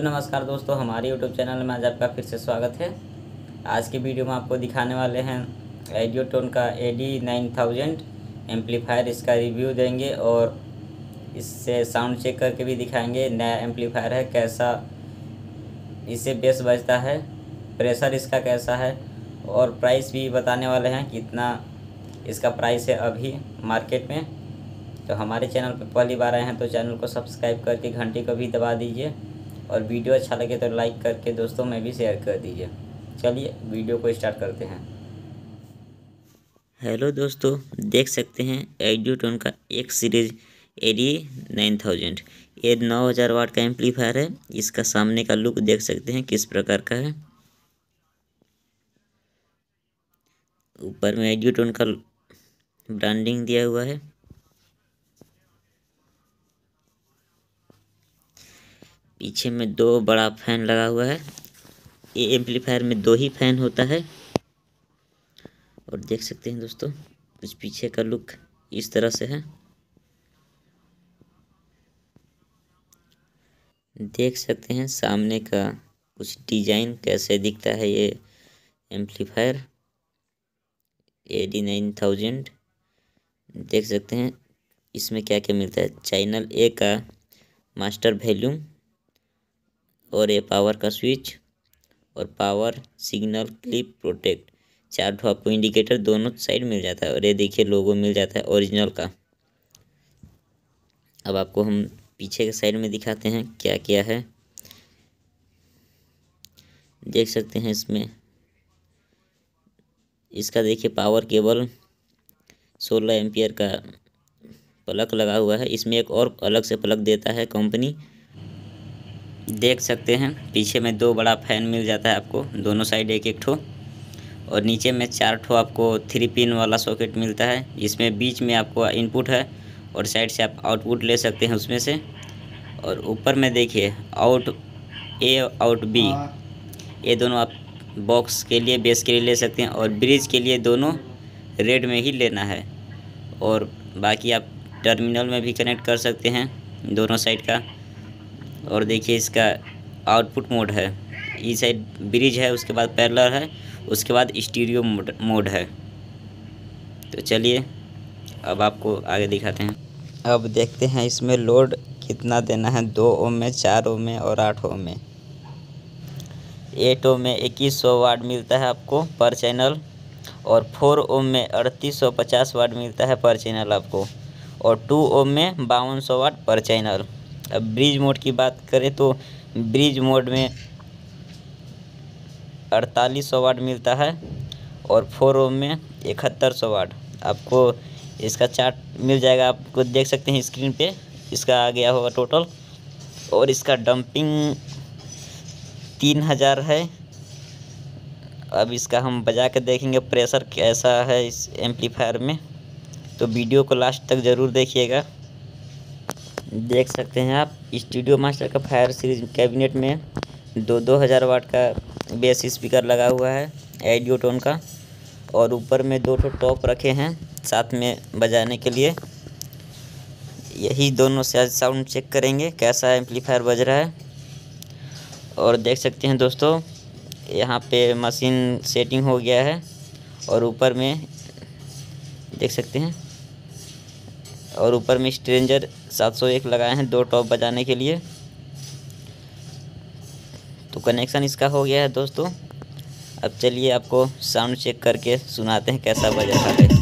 नमस्कार दोस्तों, हमारे यूट्यूब चैनल में आज आपका फिर से स्वागत है। आज की वीडियो में आपको दिखाने वाले हैं आइडियोटोन का AD9000 एम्पलीफायर। इसका रिव्यू देंगे और इससे साउंड चेक करके भी दिखाएंगे। नया एम्पलीफायर है, कैसा इससे बेस बजता है, प्रेशर इसका कैसा है और प्राइस भी बताने वाले हैं कितना इसका प्राइस है अभी मार्केट में। तो हमारे चैनल पर पहली बार आए हैं तो चैनल को सब्सक्राइब करके घंटी को भी दबा दीजिए और वीडियो अच्छा लगे तो लाइक करके दोस्तों में भी शेयर कर दीजिए। चलिए वीडियो को स्टार्ट करते हैं। हेलो दोस्तों, देख सकते हैं आइडियोटोन का एक सीरीज AD9000। ये 9000 वाट का एम्पलीफायर है। इसका सामने का लुक देख सकते हैं किस प्रकार का है। ऊपर में आइडियोटोन का ब्रांडिंग दिया हुआ है। पीछे में दो बड़ा फैन लगा हुआ है। ये एम्पलीफायर में दो ही फैन होता है। और देख सकते हैं दोस्तों, कुछ पीछे का लुक इस तरह से है। देख सकते हैं सामने का कुछ डिजाइन कैसे दिखता है। ये एम्पलीफायर AD9000 देख सकते हैं। इसमें क्या क्या मिलता है। चैनल A का मास्टर वॉल्यूम और ये पावर का स्विच और पावर सिग्नल क्लिप प्रोटेक्ट, 4 ठो आपको इंडिकेटर दोनों साइड मिल जाता है। और ये देखिए लोगो मिल जाता है ओरिजिनल का। अब आपको हम पीछे के साइड में दिखाते हैं क्या क्या है। देख सकते हैं इसमें इसका देखिए पावर केबल 16 एम्पियर का प्लग लगा हुआ है। इसमें एक और अलग से प्लग देता है कंपनी। देख सकते हैं पीछे में दो बड़ा फैन मिल जाता है आपको, दोनों साइड एक एक ठो। और नीचे में 4 ठो आपको 3 पिन वाला सॉकेट मिलता है। इसमें बीच में आपको इनपुट है और साइड से आप आउटपुट ले सकते हैं उसमें से। और ऊपर में देखिए आउट A आउट B, ये दोनों आप बॉक्स के लिए बेस के लिए ले सकते हैं और ब्रिज के लिए दोनों रेड में ही लेना है। और बाकी आप टर्मिनल में भी कनेक्ट कर सकते हैं दोनों साइड का। और देखिए इसका आउटपुट मोड है, इस साइड ब्रिज है, उसके बाद पैरेलल है, उसके बाद स्टीरियो मोड है। तो चलिए अब आपको आगे दिखाते हैं। अब देखते हैं इसमें लोड कितना देना है। 2 ओम में, 4 ओम में और 8 ओम में। 8 ओम में 2100 वाट मिलता है आपको पर चैनल और 4 ओम में 3850 वाट मिलता है पर चैनल आपको। और 2 ओम में 5200 वाट पर चैनल। अब ब्रिज मोड की बात करें तो ब्रिज मोड में 4800 वाट मिलता है और 4 ओम में 7100 वाट। आपको इसका चार्ट मिल जाएगा, आपको देख सकते हैं स्क्रीन पे। इसका आ गया होगा टोटल। और इसका डंपिंग 3000 है। अब इसका हम बजा के देखेंगे प्रेशर कैसा है इस एम्पलीफायर में। तो वीडियो को लास्ट तक ज़रूर देखिएगा। देख सकते हैं आप स्टूडियो मास्टर का फायर सीरीज कैबिनेट में 2000 वाट का बेस स्पीकर लगा हुआ है आइडियोटोन का। और ऊपर में 2 ठो टॉप रखे हैं साथ में बजाने के लिए। यही दोनों से आज साउंड चेक करेंगे कैसा एम्पलीफायर बज रहा है। और देख सकते हैं दोस्तों यहाँ पे मशीन सेटिंग हो गया है। और ऊपर में देख सकते हैं, और ऊपर में स्ट्रेंजर 701 लगाए हैं 2 टॉप बजाने के लिए। तो कनेक्शन इसका हो गया है दोस्तों। अब चलिए आपको साउंड चेक करके सुनाते हैं कैसा बज रहा है।